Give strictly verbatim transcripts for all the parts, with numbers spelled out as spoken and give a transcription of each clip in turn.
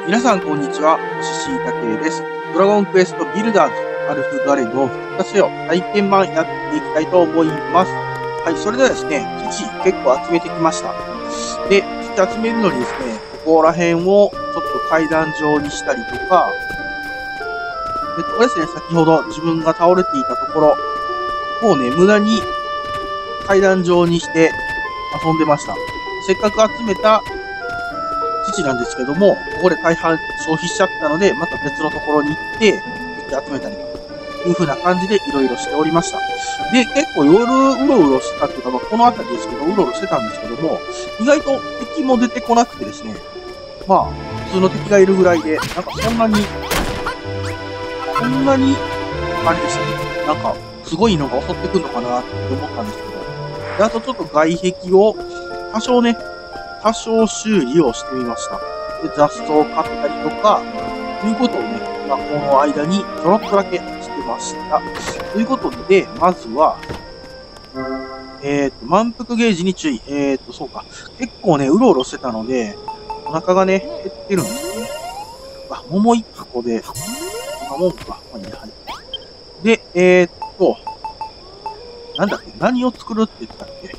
皆さんこんにちは、ししいたけです。ドラゴンクエストビルダーズ、アルフガレドン復活せよ、体験版やっていきたいと思います。はい、それではですね、土結構集めてきました。で、土集めるのにですね、ここら辺をちょっと階段状にしたりとか、で、ここですね、先ほど自分が倒れていたところ、もうね、無駄に階段状にして遊んでました。せっかく集めた土なんですけども、ここで大半消費しちゃったので、また別のところに行って、土集めたりという風な感じでいろいろしておりました。で、結構夜うろうろしたっていうか、まあ、この辺りですけど、うろうろしてたんですけども、意外と敵も出てこなくてですね、まあ、普通の敵がいるぐらいで、なんかそんなに、そんなに、あれでしたね、なんか、すごいのが襲ってくるのかなって思ったんですけど、で、あとちょっと外壁を、多少ね、多少修理をしてみました。で、雑草を買ったりとか、ということをね、まあ、この間にちょろっとだけしてました。ということで、まずは、えっと、満腹ゲージに注意。えっと、そうか。結構ね、うろうろしてたので、お腹がね、減ってるんですよね。あ、桃一個で、こんなもんか。まあいいや、はい。で、えー、っと、なんだっけ、何を作るって言ってたっけ。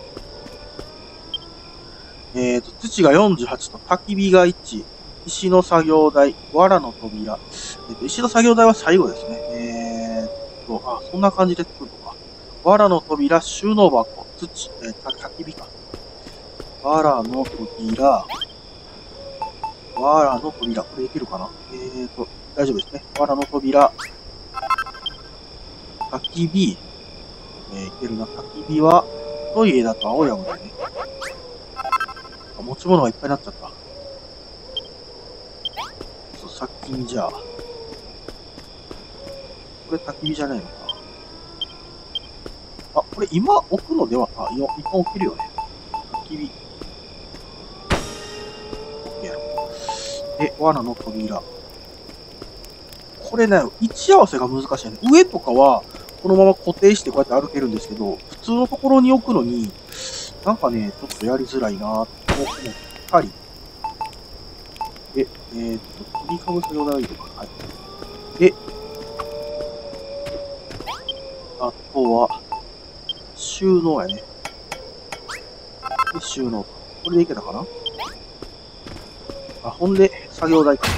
えっと、土がよんじゅうはちと焚き火がいち、石の作業台、藁の扉。えっと、石の作業台は最後ですね。えー、っと、あ、そんな感じで作るのか。藁の扉、収納箱、土、えー、焚き火か。藁の扉、藁の扉。これいけるかな。えーっと、大丈夫ですね。藁の扉、焚き火、えー、いけるな。焚き火は、トイレだと青山だね。持ち物がいっぱいになっちゃった。そう、殺菌じゃあ。これ焚き火じゃないのか。あ、これ今置くのでは、あ、いや、今置けるよね。焚き火。オッケー。で、罠の扉。これね、位置合わせが難しいね。上とかは、このまま固定してこうやって歩けるんですけど、普通のところに置くのに、なんかね、ちょっとやりづらいなぁと思ったり。で、えー、っと、切り株作業台とか、はい。で、あとは、収納やね。で、収納。これでいけたかなあ、ほんで、作業台か。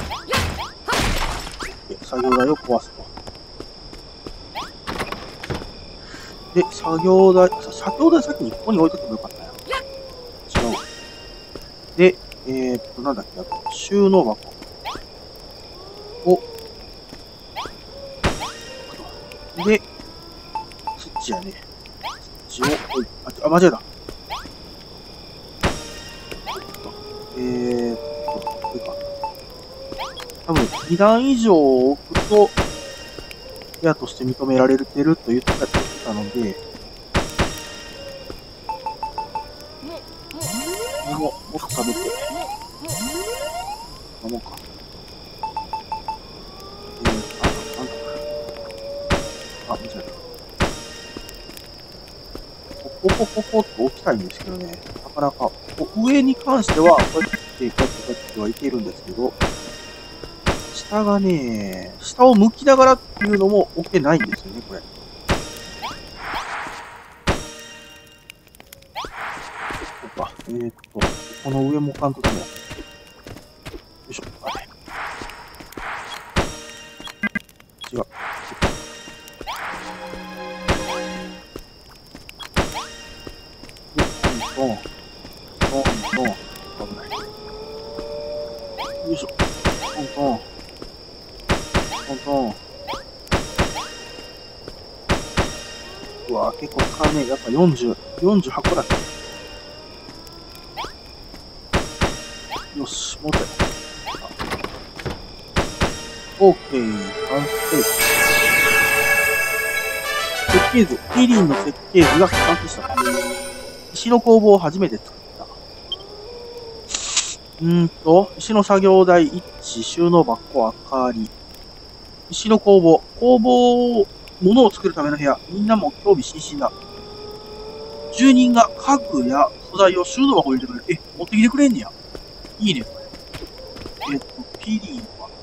で、作業台を壊すと。で、作業台、作業台先にここに置いとけばよかったよ。違う。で、えー、っと、なんだっけ、あと、収納箱を、で、土やね。土を置い、あ、あ、間違えた。えーっと、これか。多分、に段以上置くと、部屋として認められてると言ってたので、ももっと食べて、飲もうか。えー、あ、なんだあ、間違えた。ポコポコっと置きたいんですけどね、なかなか、上に関しては、こうやって、こうやって、こうやってはいけるんですけど、下がね、下を向きながらっていうのも置けないんですよね、これ。そうか。えーっと、この上もかんとでも。よいしょ。あれ。違う。で、トントン。トントン。危ない。よいしょ。トントン。トントン。うわぁ、結構使うね。やっぱよんじゅう、よんじゅうはち個だった。よし、もう一回。オーケー、完成。設計図、キリンの設計図が完成した。石の工房を初めて作った。うーんと、石の作業台一致、収納箱、明かり。石の工房、工房、物を作るための部屋。みんなも興味津々だ。住人が家具や素材を収納箱に入れてくれる。え、持ってきてくれんねや。いいね、これ。えっピーディーは。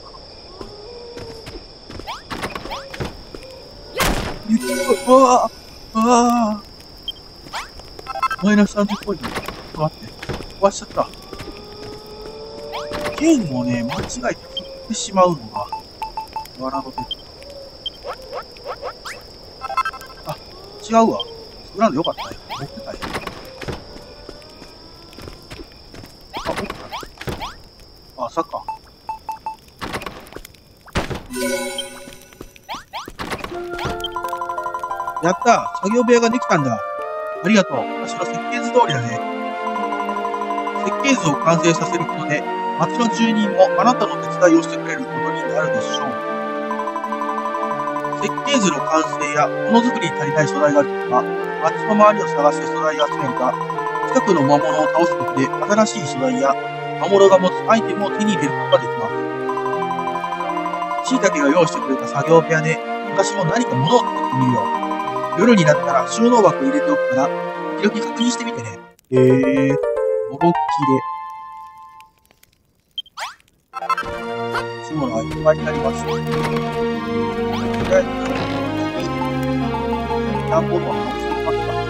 うわぁ、うわぁ。マイナスさんじゅうポイント。ちょっと待って。壊しちゃった。剣をね、間違えて振ってしまうのが、わらの手。あ、違うわ。作らんでよかったよ。持ってたよ。あ、持ってたね。あ、サッカー。やったー、作業部屋ができたんだ。ありがとう。私の設計図通りだね。設計図を完成させることで、町の住人もあなたの手伝いをしてくれることになるでしょう。設計図の完成やものづくりに足りない素材があるときは、町の周りを探して素材を集めるか、近くの魔物を倒すことで新しい素材や魔物が持つアイテムを手に入れることができます。しいたけが用意してくれた作業部屋で、私も何か物を作ってみるよ。夜になったら収納箱入れておくから、時々確認してみてね。へえー、のろっきで。そうな、いっぱいになりました。とりあえず、ダンボールは直してみますか。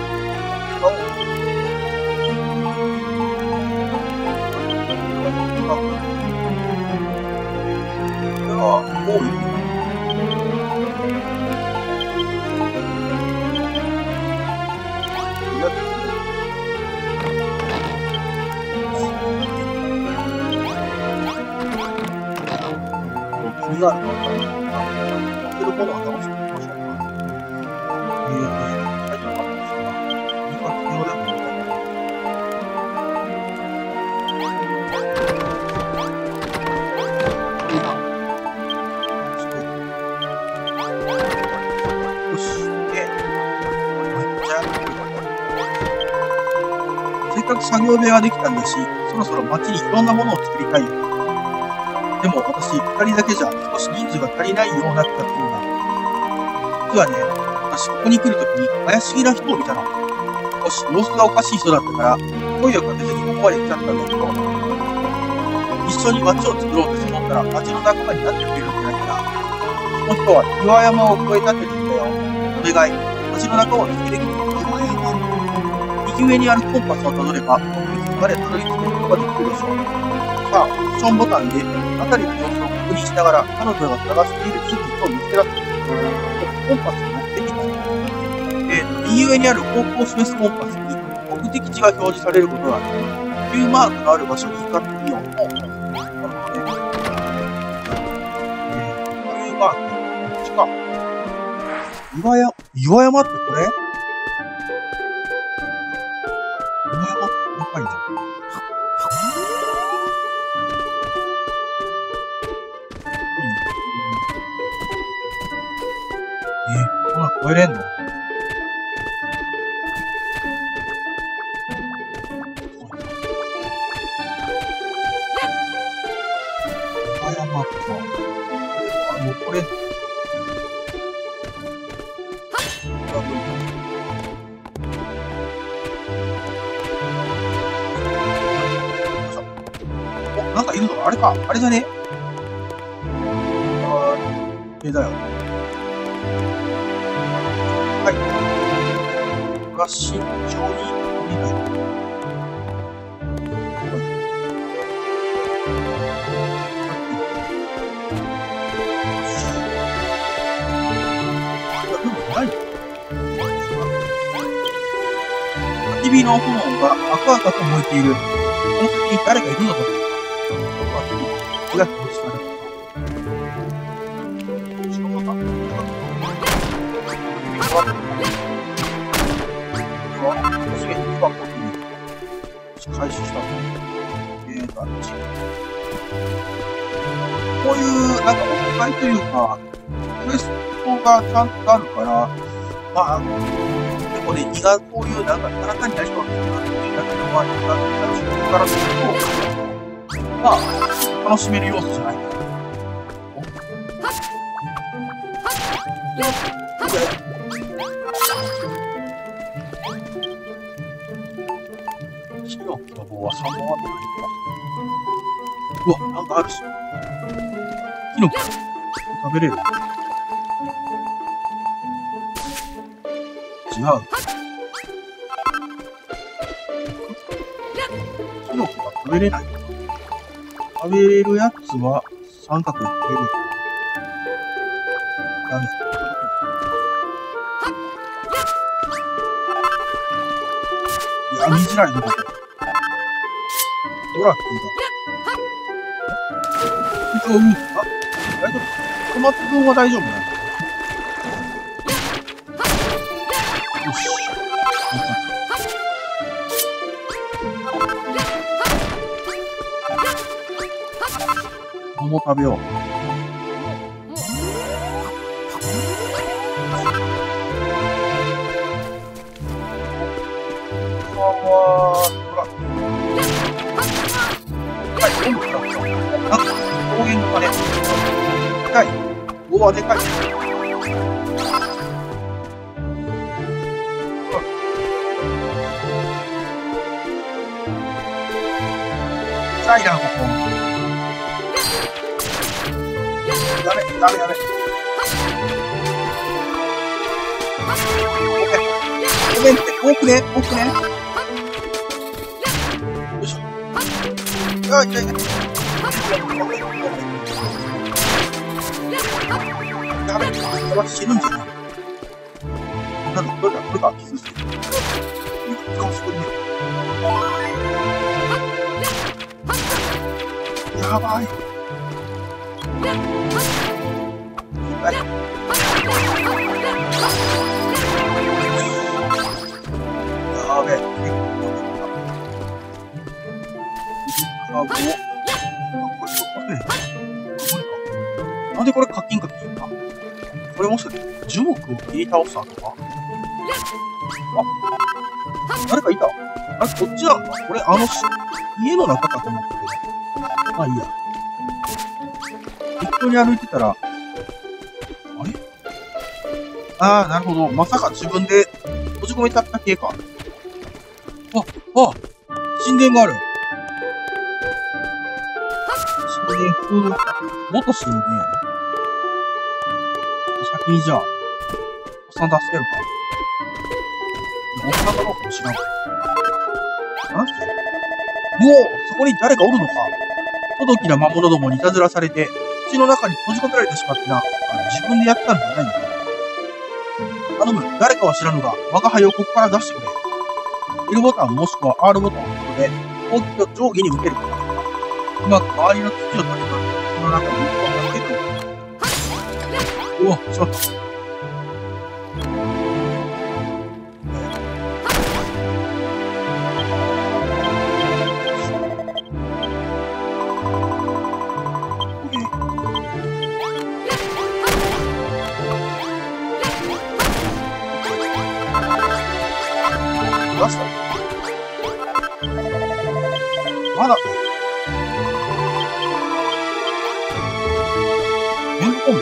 では、多い。気になるのかな。持ってるものは直してみましょうか。えー、最初からですが、いい活用でもない。よし。で、めっちゃ、せっかく作業部屋ができたんだし、そろそろ街にいろんなものを作りたいよ。でも私、二人だけじゃ少し人数が足りないような気がするんだ。実はね、私ここに来るときに怪しげな人を見たの。少し様子がおかしい人だったから、声をかけずにここまで来ちゃったんだけど、一緒に街を作ろうと思ったら街の仲間になってくれるんじゃないかな。その人は岩山を越えたって言ったよ。お願い、街の仲間を見つけてきて。岩山。右上にあるコンパスをたどれば、目的までたどり着くことができるでしょう。さあ、オプションボタンで、辺りの様子を確認しながら、彼女が探している地域を見つけ出す。コンパスの目的地。えー、右上にある方向を示すコンパスに、目的地が表示されることがある。Q マークのある場所に向かってみよう。なるほどね。えー、Q マーク。こっちか。岩山、岩山ってこれ？岩山って高いな。えー、こんなん超えれんの？岩山か。あ、もうこれ。お、なんかいるの？あれか。あれじゃね？あー、えだよ。はい。これは慎重に降りないと。焚き火の炎が赤々と燃えている。この先に誰がいるのだろうか。火が表示される。後ろボタン。初めて木箱に開始したの。えーと、あっち。こういう、なんか、お願いというか、クエストがちゃんとあるから、まあ、結構ね、胃がこういう、なんか、田中になりそうな人がいるだけの場合が、自分からすると、まあ、楽しめる要素じゃないかな。火の希望はさんぼんあったらいいか。うわ、なんかあるし。 キノコ。食べれる？違う。キノコが食べれない。食べれるやつは三角に食べれる。ダメ。いや、見づらいぞ、ここ。ドラキューだ。非常に、あ、大丈夫。小松君は大丈夫だよ。よし。桃食べよう。うわー、ほら。はい、全部食べた。あ、高原の鐘。でかい。ごはでかい。痛いな、ここ。ダメ、ダメ、ダメ。ごめんって、多くね、多くね。よいしょ。あ、痛い痛い。ダメ、私死ぬんじゃない。なんだ、どれだ、これか、キスしてる。顔すごいね。やばい。はい。やべえ。カーブを。あ、これ、これ、これ、なんでこれ課金課金か。これもしかして、樹木を切り倒したのか。あ、誰かいた。あれ、こっちなんだ。これ、あの、家の中かと思って。まあいいや。適当に歩いてたら、あれ？ああ、なるほど。まさか自分で閉じ込めちゃった系か。あ、あ、神殿がある。神殿風、元神殿やね。先にじゃあ、おっさん助けるか。おっさんだろうかもしらん。なんすか？うおー、そこに誰かおるのか。とどきな魔物どもにいたずらされて、土の中に閉じ込められてしまってな。あの自分でやったんじゃないのか。頼む、誰かは知らぬが、我が輩をここから出してくれ。L ボタンもしくは R ボタンを押すことで、攻撃を上下に向ける。うまく周りの土を取り除き、その中に一本がつける。うわ、しまった。出したまだエンドコンボ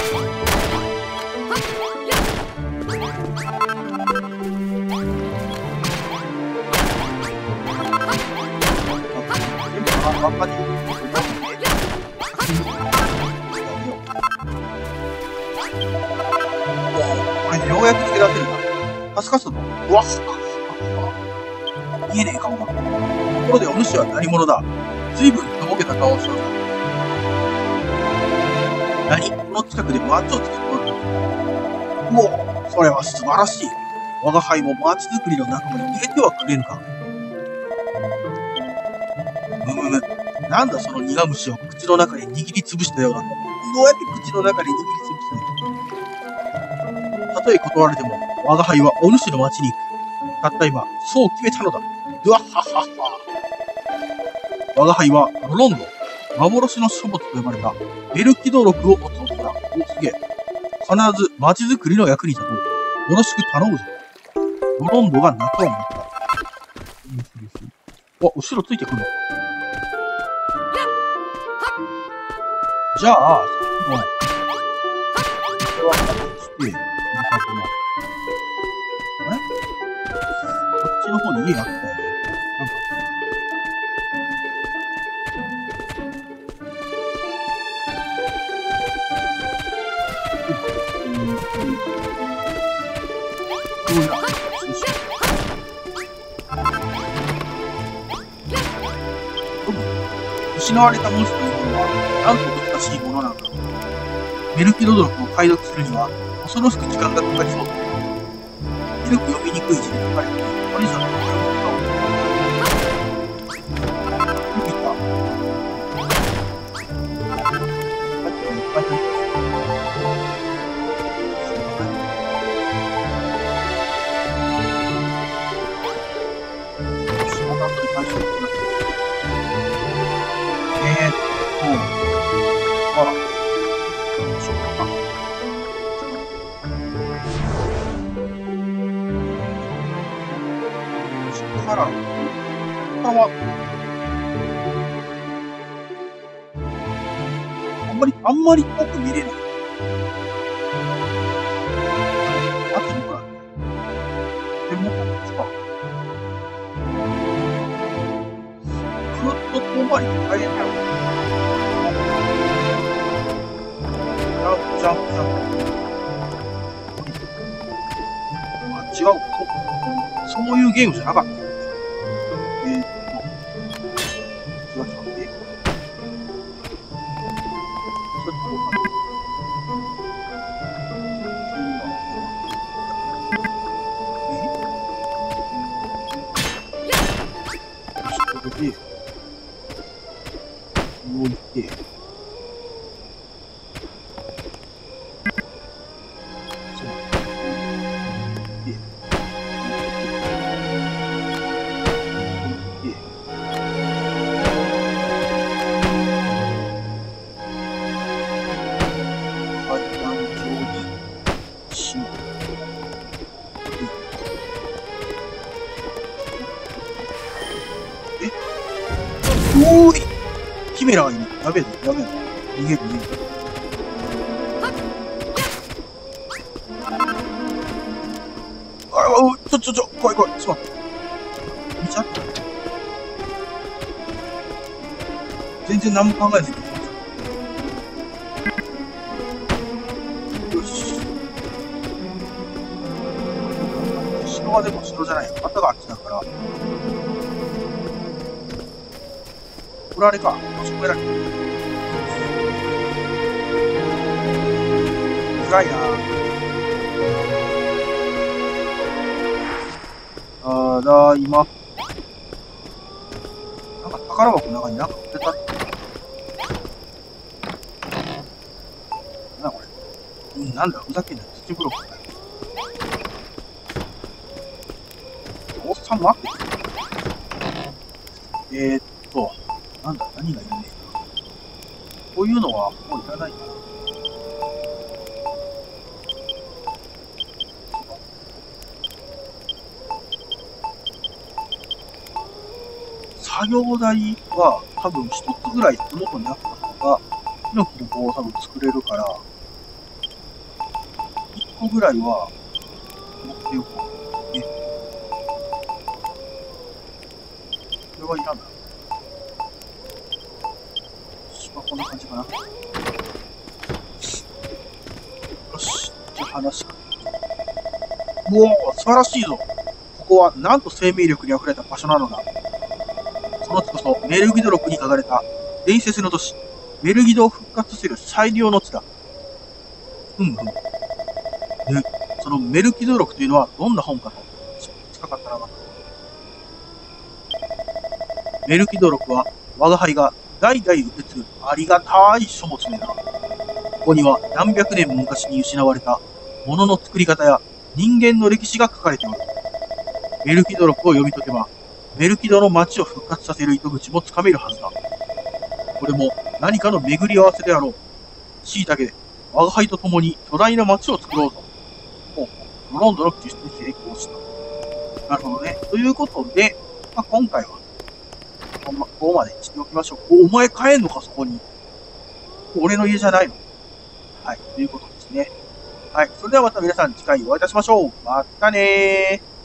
あ、ばっかりこれでようやく抜け出せるな。助かったぞ。うわっ見えねえ顔が。ところでお主は何者だ。随分とぼけた顔をしとる。何？この近くでマッチを作っとる。うお、それは素晴らしい。我が輩もマッチ作りの仲間に入れてはくれぬか。むむむ。なんだその苦虫を口の中に握りつぶしたような。どうやって口の中に握りつぶすの？たとえ断られても、我が輩はお主の町に行く。たった今、そう決めたのだ。うわっはっはっは。我が輩は、ロロンド、幻の書物と呼ばれた、ベルキド録を持つ男だ。お、すげえ。必ず町づくりの役に立とう。よろしく頼むぞ。ロロンドが中を持った。お、後ろついてくるのか。じゃあ、さっきの、これは、して、中この、あれこっちの方に家あったよね。なんか。 うむ。失われた文字というものは、なんと難しいものなのだろう。メルキドドロクを解読するには、恐ろしく時間がかかりそうだ。ひどく読みにくい字で書かれている。お兄さんの読むことを。よく言った。はい、いっぱい書いてます。えーっと、あら、どうしようかな。そこから、他は、あんまり、あんまり遠く見れない。あとどこだっけ？でも、こっちか。ずっと遠回りで大変だよ。ジャンプ、ジャンプ。あ、違う。そ、そういうゲームじゃなかった。えーっと、違う違う。えちょっとどうかな。えよし、これで、動いて、おーいキメラがいる。やべえぞ、やべえぞ。逃げる、逃げる。ああ、ちょ、ちょ、ちょ、怖い怖い。ちょっと待って。見ちゃった。全然何も考えずに。よし。城はでも城じゃないよ。旗があっちだから。これあれか。もしこれだけ。暗いなぁ。ただいま。なんか宝箱の中になんか売ってた。なんだこれ。うん、なんだ、ふざけんな。土ブロックだよ。おっさん待って。えーっと。なんだ、何がいいね。こういうのはもういらないかな。作業台は多分一つぐらい手元にあった方が、ヒノキの棒を多分作れるから、一個ぐらいは持っておこう。ね。これはいらない。こんな感じかな。よし。じゃあ話か。うおー、素晴らしいぞ。ここはなんと生命力に溢れた場所なのだ。この地こそメルギドロクに書かれた伝説の都市、メルギドを復活させる最良の地だ。うんうん。で、そのメルギドロクというのはどんな本かと。近かったらまた。メルギドロクは我が輩が代々受け継ぐありがたい書物名だ。ここには何百年も昔に失われた物の作り方や人間の歴史が書かれておる。メルキド録を読み解けば、メルキドの町を復活させる糸口もつかめるはずだ。これも何かの巡り合わせであろう。しいたけで、我が輩と共に巨大な町を作ろうぞ。ほうほう、ドロンドの救出に成功した。なるほどね。ということで、まあ、今回は、ここまでにしておきましょう。お、お前帰んのか、そこに。俺の家じゃないの。はい、ということですね。はい、それではまた皆さん次回お会いいたしましょう。またねー。